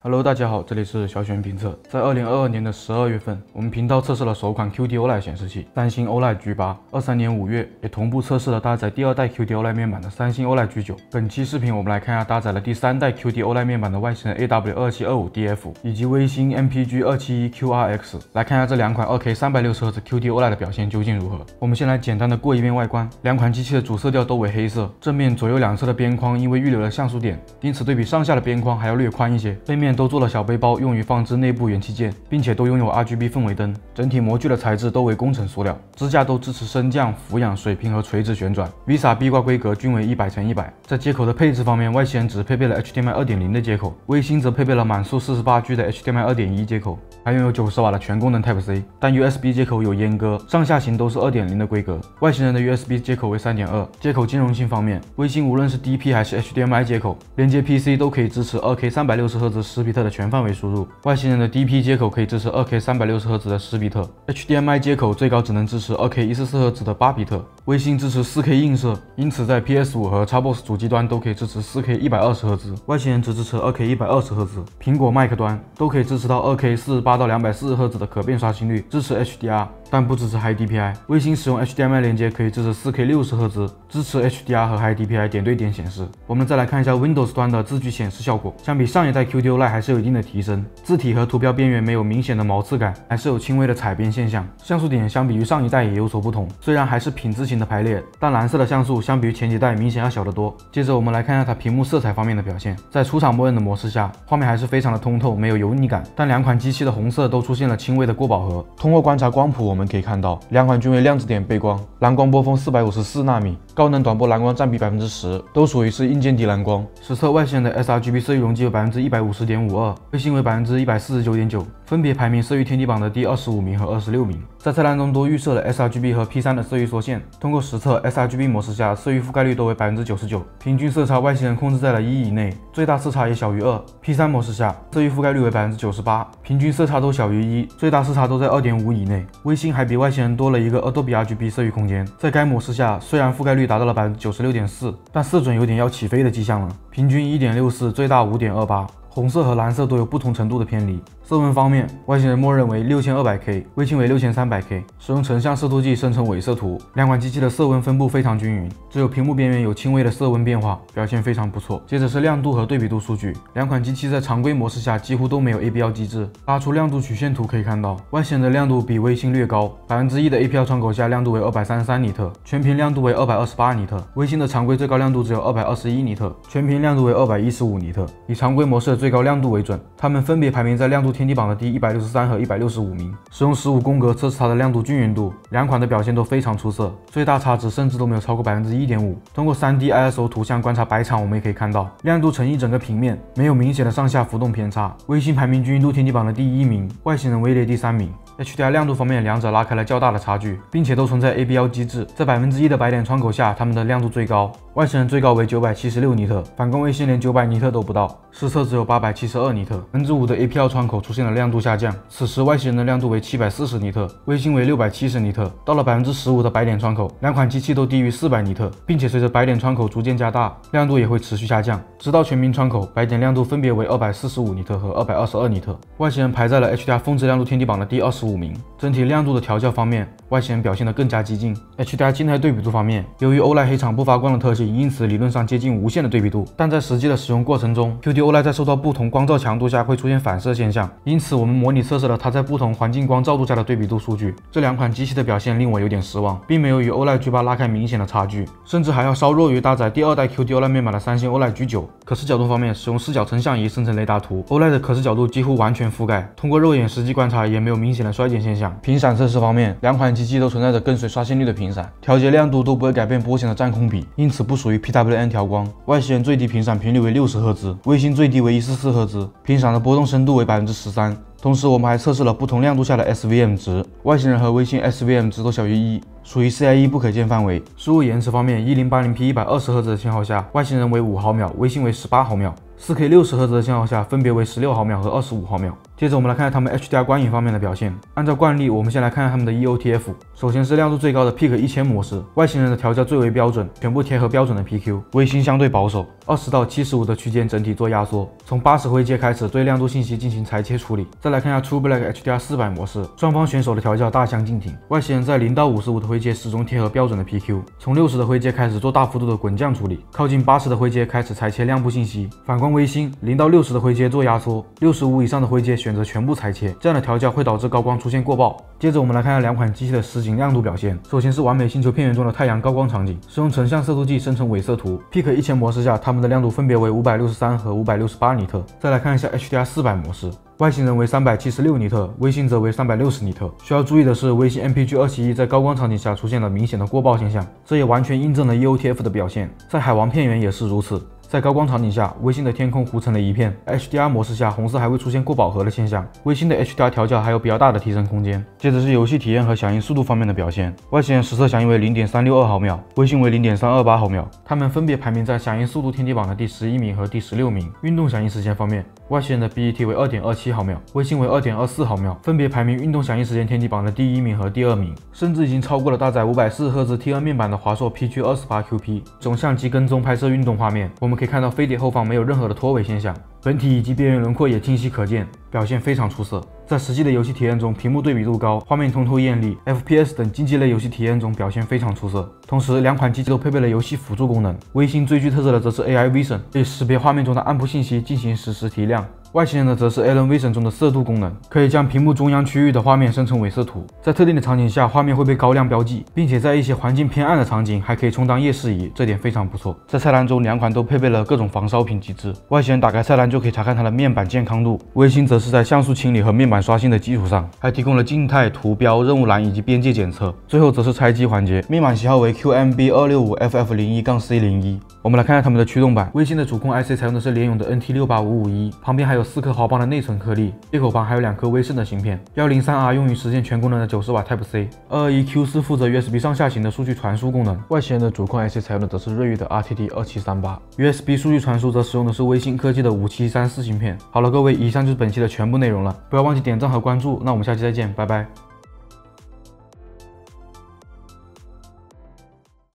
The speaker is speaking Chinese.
Hello， 大家好，这里是小选评测。在2022年的12月份，我们频道测试了首款 QD OLED 显示器，三星 OLED G8。23年5月，也同步测试了搭载第二代 QD OLED 面板的三星 OLED G9。本期视频我们来看一下搭载了第三代 QD OLED 面板的外形人 AW2725DF 以及微星 MPG271QRX。来看一下这两款 2K 360Hz QD OLED 的表现究竟如何。我们先来简单的过一遍外观。两款机器的主色调都为黑色，正面左右两侧的边框因为预留了像素点，因此对比上下的边框还要略宽一些。背面都做了小背包，用于放置内部元器件，并且都拥有 RGB 氛围灯。整体模具的材质都为工程塑料，支架都支持升降、俯仰、水平和垂直旋转。VISA 壁挂规格均为100×100。在接口的配置方面，外形人只配备了 HDMI 2.0 的接口，微星则配备了满速 48G 的 HDMI 2.1 接口，还拥有90瓦的全功能 Type C， 但 USB 接口有阉割，上下行都是 2.0 的规格。外形人的 USB 接口为 3.2。接口兼容性方面，微星无论是 DP 还是 HDMI 接口，连接 PC 都可以支持 2K 360Hz 10比特的全范围输入。外形人的 DP 接口可以支持 2K 360Hz 的10比特 ，HDMI 接口最高只能支持 2K 144Hz 的8比特。微星支持 4K 映射，因此在 PS5 和 Xbox 主机端都可以支持 4K 120Hz。外形人只支持 2K 120Hz。苹果 Mac 端都可以支持到 2K 48到240Hz 的可变刷新率，支持 HDR， 但不支持 High DPI。微星使用 HDMI 连接可以支持 4K 60Hz， 支持 HDR 和 High DPI 点对点显示。我们再来看一下 Windows 端的字距显示效果，相比上一代 QD OLED 还是有一定的提升，字体和图标边缘没有明显的毛刺感，还是有轻微的彩边现象。像素点相比于上一代也有所不同，虽然还是品质型的排列，但蓝色的像素相比于前几代明显要小得多。接着我们来看一下它屏幕色彩方面的表现，在出厂默认的模式下，画面还是非常的通透，没有油腻感，但两款机器的红色都出现了轻微的过饱和。通过观察光谱，我们可以看到两款均为量子点背光，蓝光波峰454纳米，高能短波蓝光占比 10%， 都属于是硬件低蓝光。实测外形人的 sRGB 色域容积为 150.52%， 微星为 149.9%， 分别排名色域天地榜的第25名和26名。在菜单中都预设了 sRGB 和 P3 的色域缩限，通过实测 sRGB 模式下色域覆盖率都为 99%， 平均色差外形人控制在了1以内，最大色差也小于2。P3 模式下色域覆盖率为 98%， 平均色差都小于1，最大色差都在 2.5 以内。微星还比外形人多了一个 Adobe RGB 色域空间，在该模式下虽然覆盖率达到了 96.4%， 但色准有点要起飞的迹象了，平均 1.64， 最大 5.28。红色和蓝色都有不同程度的偏离。色温方面，外形人默认为 6200K， 微星为 6300K， 使用成像视图计生成伪色图。两款机器的色温分布非常均匀，只有屏幕边缘有轻微的色温变化，表现非常不错。接着是亮度和对比度数据，两款机器在常规模式下几乎都没有 APL 机制。拉出亮度曲线图可以看到，外形人的亮度比微星略高，1%的 APL 窗口下亮度为233尼特，全屏亮度为228尼特。微星的常规最高亮度只有221尼特，全屏亮度为215尼特，以常规模式的最高亮度为准。它们分别排名在亮度天地榜的第163和165名。使用15宫格测试它的亮度均匀度，两款的表现都非常出色，最大差值甚至都没有超过 1.5%。通过 3D ISO 图像观察白场，我们也可以看到亮度乘一整个平面，没有明显的上下浮动偏差。微星排名均匀度天地榜的第1名，外形人位列第3名。HDR 亮度方面，两者拉开了较大的差距，并且都存在 ABL 机制。在1%的白点窗口下，它们的亮度最高，外形人最高为976尼特，反攻微星连900尼特都不到，实测只有872尼特。5%的 APL 窗口出现了亮度下降，此时外形人的亮度为740尼特，微星为670尼特。到了15%的白点窗口，两款机器都低于400尼特，并且随着白点窗口逐渐加大，亮度也会持续下降，直到全屏窗口白点亮度分别为245尼特和222尼特。外形人排在了 HDR 峰值亮度天地榜的第25名。整体亮度的调教方面，外形人表现得更加激进。HDR 静态对比度方面，由于 OLED 黑场不发光的特性，因此理论上接近无限的对比度，但在实际的使用过程中 ，QD OLED 在受到不同光照强度下会出现反射现象，因此我们模拟测试了它在不同环境光照度下的对比度数据。这两款机器的表现令我有点失望，并没有与 OLED G8 拉开明显的差距，甚至还要稍弱于搭载第二代 QD OLED 面板的三星 OLED G9。可视角度方面，使用视角成像仪生成雷达图 ，OLED 的可视角度几乎完全覆盖，通过肉眼实际观察也没有明显的衰减现象。频闪测试方面，两款机器都存在着跟随刷新率的频闪，调节亮度都不会改变波形的占空比，因此不属于 PWM 调光。外形人最低频闪频率为60赫兹，微星最低为144赫兹，频闪的波动深度为 13%。同时，我们还测试了不同亮度下的 SVM 值，外形人和微星 SVM 值都小于1，属于 CIE 不可见范围。输入延迟方面，1080p 120赫兹的信号下，外形人为5毫秒，微星为18毫秒。4K 60赫兹的信号下，分别为16毫秒和25毫秒。 接着我们来看看它们 HDR 光影方面的表现。按照惯例，我们先来看看它们的 EOTF。首先是亮度最高的 Peak 1000模式，外星人的调教最为标准，全部贴合标准的 PQ。微星相对保守，20到75的区间整体做压缩，从80灰阶开始对亮度信息进行裁切处理。再来看一下 True Black HDR 400模式，双方选手的调教大相径庭。外星人在0到55的灰阶始终贴合标准的 PQ， 从60的灰阶开始做大幅度的滚降处理，靠近80的灰阶开始裁切亮部信息。反观微星0到60的灰阶做压缩，65以上的灰阶选择全部裁切，这样的调教会导致高光出现过曝。接着我们来看下两款机器的实景亮度表现。首先是完美星球片源中的太阳高光场景，使用成像色图计生成伪色图。Peak 1000模式下，它们的亮度分别为563和568尼特。再来看一下 HDR 400模式。外星人为376尼特，微星则为360尼特。需要注意的是，微星 MPG271在高光场景下出现了明显的过曝现象，这也完全印证了 EOTF 的表现。在海王片源也是如此。在高光场景下，微星的天空糊成了一片 ，HDR 模式下红色还会出现过饱和的现象。微星的 HDR 调教还有比较大的提升空间。接着是游戏体验和响应速度方面的表现。外星人实测响应为 0.362 毫秒，微星为 0.328 毫秒，它们分别排名在响应速度天梯榜的第11名和第16名。运动响应时间方面，外星人的 BET 为 2.27 毫秒，微星为 2.24 毫秒，分别排名运动响应时间天梯榜的第1名和第2名，甚至已经超过了搭载540赫兹 T2 面板的华硕 PG28QP。总相机跟踪拍摄运动画面，我们可以看到飞碟后方没有任何的脱尾现象，本体以及边缘轮廓也清晰可见，表现非常出色。在实际的游戏体验中，屏幕对比度高，画面通透艳丽 ，FPS 等竞技类游戏体验中表现非常出色。同时，两款机器都配备了游戏辅助功能。微星最具特色的则是 AI Vision， 可以识别画面中的暗部信息进行实时提亮。外星人的则是 Alan Vision 中的色度功能，可以将屏幕中央区域的画面生成伪色图，在特定的场景下，画面会被高亮标记，并且在一些环境偏暗的场景还可以充当夜视仪，这点非常不错。在菜单中，两款都配备了各种防烧屏机制。外星人打开菜单就可以查看它的面板健康度，微星则是在像素清理和面板刷新的基础上，还提供了静态图标、任务栏以及边界检测。最后则是拆机环节，面板型号为 QMB265FF01-C01。我们来看看它们的驱动板。微星的主控 IC 采用的是联咏的 NT68551，旁边还有4颗豪邦的内存颗粒，接口旁还有2颗威盛的芯片。103R 用于实现全功能的90瓦 Type C，221Q4 负责 USB 上下行的数据传输功能。外星人的主控 IC 采用的则是瑞昱的 RTD2738，USB 数据传输则使用的是微星科技的5734芯片。好了，各位，以上就是本期的全部内容了，不要忘记点赞和关注，那我们下期再见，拜拜。